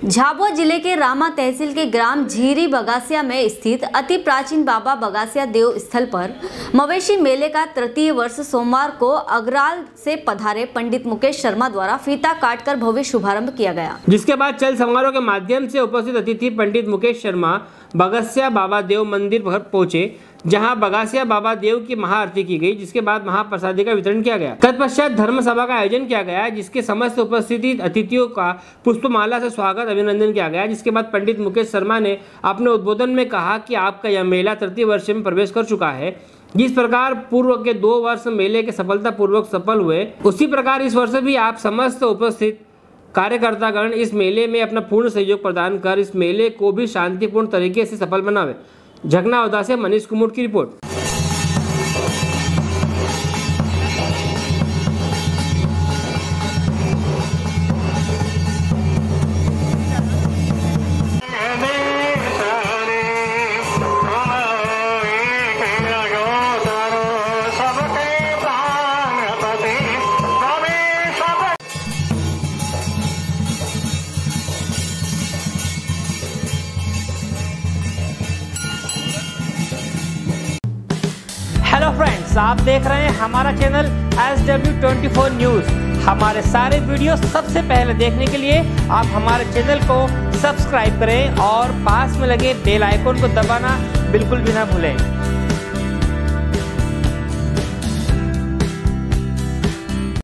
झाबुआ जिले के रामा तहसील के ग्राम झीरी बगासिया में स्थित अति प्राचीन बाबा बगासिया देव स्थल पर मवेशी मेले का तृतीय वर्ष सोमवार को अगराल से पधारे पंडित मुकेश शर्मा द्वारा फीता काटकर भव्य शुभारंभ किया गया, जिसके बाद चल समारोह के माध्यम से उपस्थित अतिथि पंडित मुकेश शर्मा बगासिया बाबा देव मंदिर पर पहुंचे, जहां बगासिया बाबा देव की महाआरती की गई, जिसके बाद महाप्रसादी का वितरण किया गया। तत्पश्चात धर्म सभा का आयोजन किया गया, जिसके समस्त उपस्थित अतिथियों का पुष्पमाला से स्वागत अभिनंदन किया गया। जिसके बाद पंडित मुकेश शर्मा ने अपने उद्बोधन में कहा कि आपका यह मेला तृतीय वर्ष में प्रवेश कर चुका है। जिस प्रकार पूर्व के 2 वर्ष मेले के सफलतापूर्वक सफल हुए, उसी प्रकार इस वर्ष भी आप समस्त उपस्थित कार्यकर्तागण इस मेले में अपना पूर्ण सहयोग प्रदान कर इस मेले को भी शांतिपूर्ण तरीके से सफल बनावे। झगनावदा से मनीष कुमुट की रिपोर्ट। हेलो फ्रेंड्स, आप देख रहे हैं हमारा चैनल SW24 न्यूज़। हमारे सारे वीडियो सबसे पहले देखने के लिए आप हमारे चैनल को सब्सक्राइब करें और पास में लगे बेल आइकन को दबाना बिल्कुल भी ना भूलें।